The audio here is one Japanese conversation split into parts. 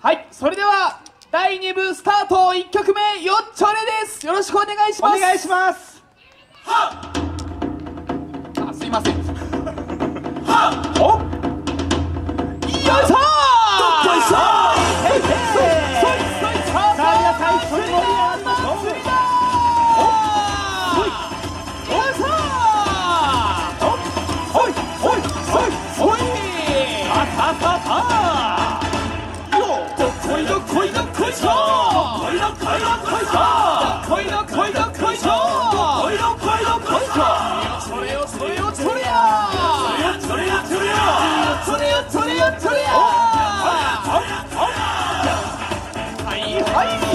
はい、それでは第2部スタート。1曲目よっちょれです。よろしくお願いします。 お願いします。 はっ、あ、すいません。はっ、おっ、よいしょー、どっこいしょー、へいへい、そいそい、さあさあ皆さん一緒に盛り上がりましょう。祭りだー、おっ、よいしょー、おっ、ほいほいほいほい、さあさあさあさあ、どっこいどっこいどっこいしょー、どっこいどっこいどっこいしょー、どっこいどっこいどっこいしょー、どっこいどっこいどっこいしょー、それよそれよそれやー、それやそれやそれよそれよそれやー、はいはい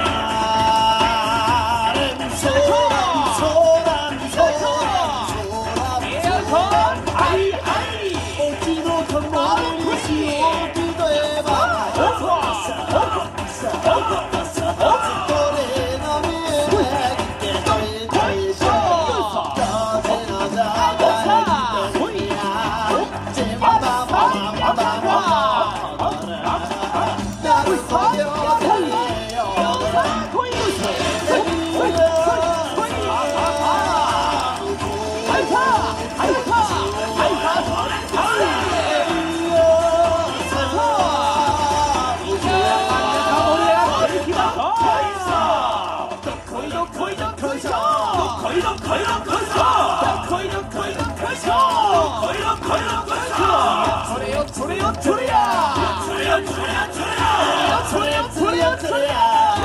それよそれやそれよそれやそれよそれよそれやそれや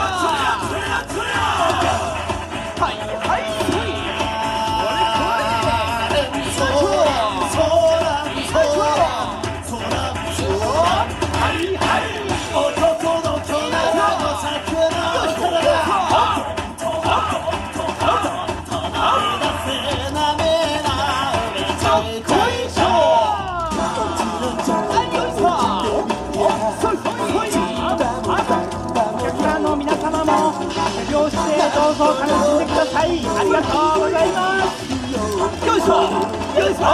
はいはいどうぞ楽しんでください。ありがとうございます。よいしょよいしょ、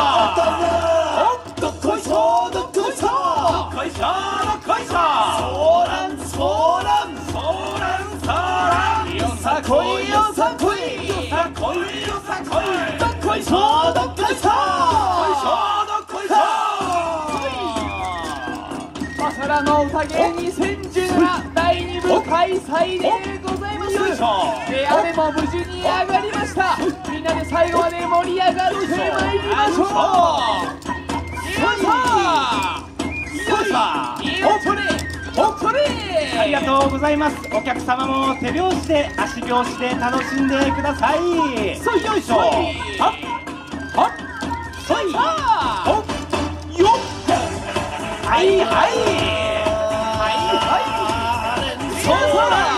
どっこいしょどっこいしょどっこいしょどっこいしょ、そらんそらんそらんそらん、よさこいよさこいよさこいよさこい、どっこいしょどっこいしょどっこいしょどっこいしょ、マサラの宴2017第2部開催でございます。雨も無事に上がりました。みんなで最後まで盛り上がってまいりましょう。よいしょよいしょ、おっそれおっそれ、 ありがとうございます。お客様も手拍子で足拍子で楽しんでください。 そいよいしょ、はっはっそいおっよっ、はいはいそうだ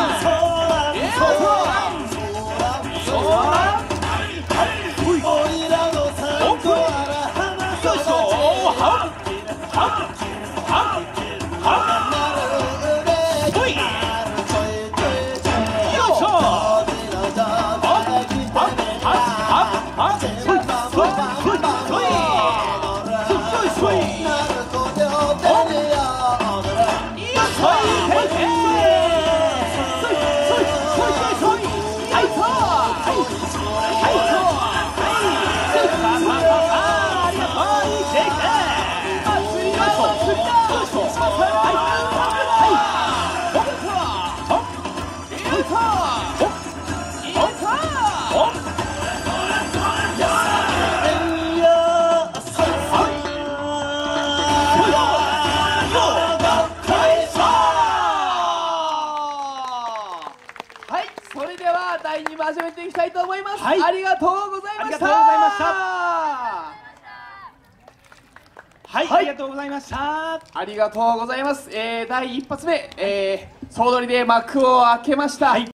第2部始めていきたいと思います。はい、ありがとうございました。 はい、ありがとうございました。 ありがとうございます。第1発目、総取りで幕を開けました。はい。